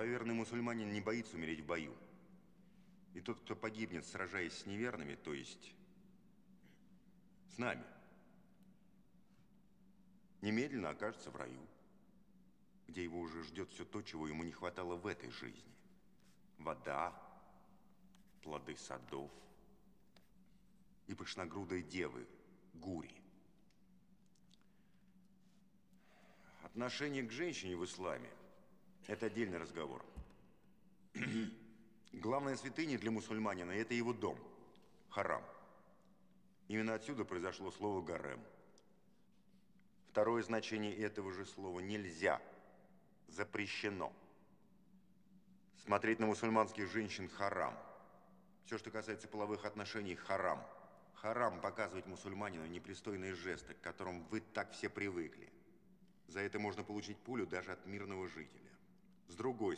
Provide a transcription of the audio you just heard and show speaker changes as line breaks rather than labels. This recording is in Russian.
Правоверный мусульманин не боится умереть в бою. И тот, кто погибнет, сражаясь с неверными, то есть с нами, немедленно окажется в раю, где его уже ждет все то, чего ему не хватало в этой жизни. Вода, плоды садов и пышногрудые девы, гури. Отношение к женщине в исламе – это отдельный разговор. Главная святыня для мусульманина – это его дом, харам. Именно отсюда произошло слово «гарем». Второе значение этого же слова – нельзя, запрещено. Смотреть на мусульманских женщин – харам. Все, что касается половых отношений – харам. Харам показывать мусульманину непристойные жесты, к которым вы так все привыкли. За это можно получить пулю даже от мирного жителя. С другой